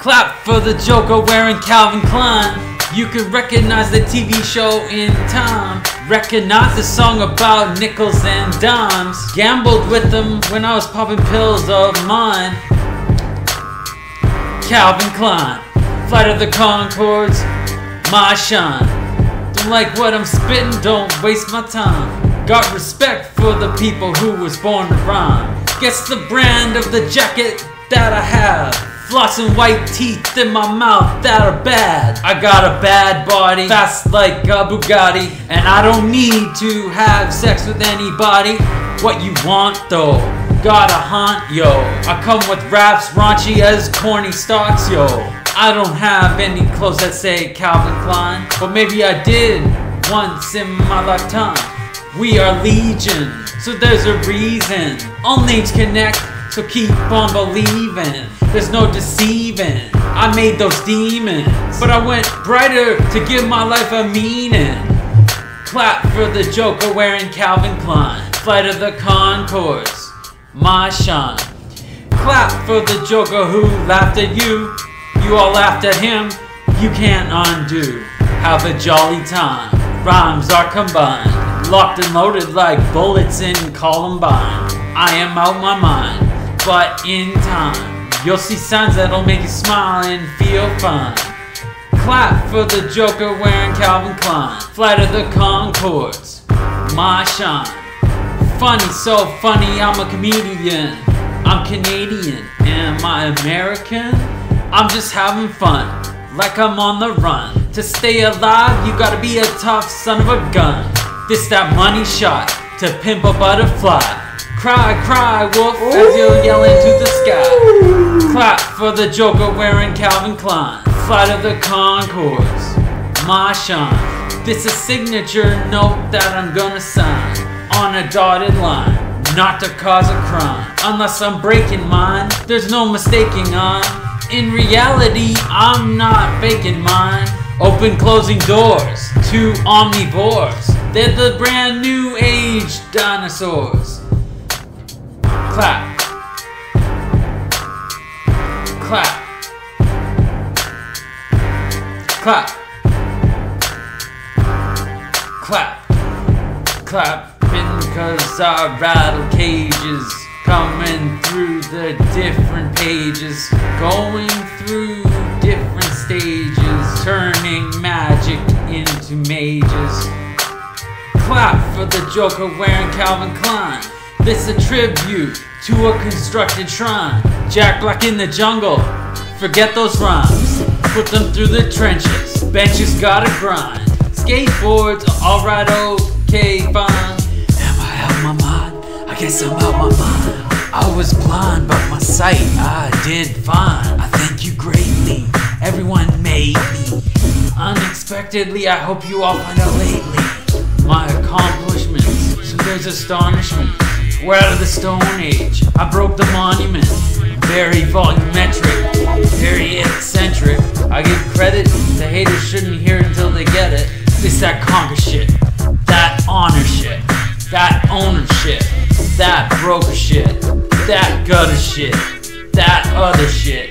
Clap for the Joker wearing Calvin Klein. You could recognize the TV show in time. Recognize the song about nickels and dimes. Gambled with them when I was popping pills of mine. Calvin Klein, Flight of the Conchords, my shine. Don't like what I'm spitting, don't waste my time. Got respect for the people who was born to rhyme. Guess the brand of the jacket that I have. Flossing white teeth in my mouth that are bad. I got a bad body, fast like a Bugatti, and I don't need to have sex with anybody. What you want though, gotta haunt yo. I come with raps raunchy as corny stocks yo. I don't have any clothes that say Calvin Klein, but maybe I did once in my lifetime. We are legion, so there's a reason. All names connect, so keep on believing. There's no deceiving. I made those demons, but I went brighter to give my life a meaning. Clap for the Joker wearing Calvin Klein. Flight of the Conchords, my shine. Clap for the Joker who laughed at you. You all laughed at him. You can't undo. Have a jolly time. Rhymes are combined, locked and loaded like bullets in Columbine. I am out my mind, but in time you'll see signs that'll make you smile and feel fine. Clap for the Joker wearing Calvin Klein. Flight of the Conchords, my shine. Funny, so funny, I'm a comedian. I'm Canadian, am I American? I'm just having fun, like I'm on the run. To stay alive, you gotta be a tough son of a gun. This that money shot, to pimp a butterfly. Cry, cry, wolf, as you yell into the sky. Clap for the Joker wearing Calvin Klein. Flight of the Conchords, my shine. This a signature note that I'm gonna sign on a dotted line, not to cause a crime. Unless I'm breaking mine, there's no mistaking on. In reality, I'm not faking mine. Open closing doors to omnivores. They're the brand new age dinosaurs. Clap. Clap. Clap. Clap. Clapping cause I rattle cages. Coming through the different pages. Going through different stages. Turning magic into mages. Clap for the Joker wearing Calvin Klein. This a tribute to a constructed shrine. Jack Black in the jungle, forget those rhymes. Put them through the trenches, benches gotta grind. Skateboards, alright, okay, fine. Am I out my mind? I guess I'm out my mind. I was blind, but my sight I did fine. I thank you greatly, everyone made me. Unexpectedly, I hope you all find out lately my accomplishments, so there's astonishment. We're out of the Stone Age. I broke the monument. Very volumetric, very eccentric. I give credit, the haters shouldn't hear it until they get it. This that conquer shit, that honor shit, that ownership, that broker shit, that gutter shit, that other shit.